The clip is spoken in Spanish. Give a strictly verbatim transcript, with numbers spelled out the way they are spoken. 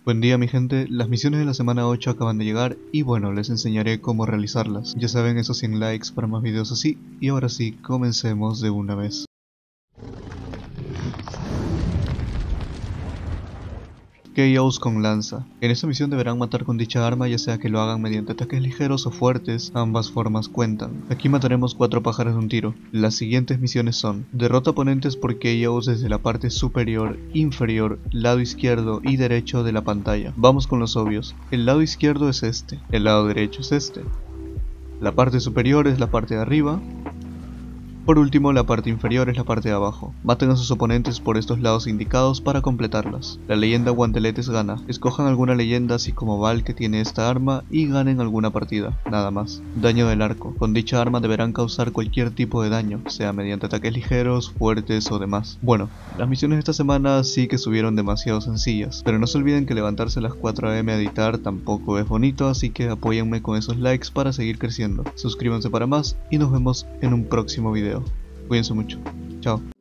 Buen día mi gente, las misiones de la semana ocho acaban de llegar y bueno, les enseñaré cómo realizarlas. Ya saben, esos cien likes para más videos así, y ahora sí, comencemos de una vez. K Os con lanza. En esta misión deberán matar con dicha arma, ya sea que lo hagan mediante ataques ligeros o fuertes, ambas formas cuentan. Aquí mataremos cuatro pájaros de un tiro. Las siguientes misiones son: derrota oponentes por K Os desde la parte superior, inferior, lado izquierdo y derecho de la pantalla. Vamos con los obvios. El lado izquierdo es este, el lado derecho es este. La parte superior es la parte de arriba. Por último, la parte inferior es la parte de abajo. Maten a sus oponentes por estos lados indicados para completarlas. La leyenda guanteletes gana. Escojan alguna leyenda así como Val, que tiene esta arma, y ganen alguna partida, nada más. Daño del arco. Con dicha arma deberán causar cualquier tipo de daño, sea mediante ataques ligeros, fuertes o demás. Bueno, las misiones de esta semana sí que estuvieron demasiado sencillas, pero no se olviden que levantarse a las cuatro a eme a editar tampoco es bonito, así que apóyenme con esos likes para seguir creciendo. Suscríbanse para más y nos vemos en un próximo video. Cuídense mucho. Chao.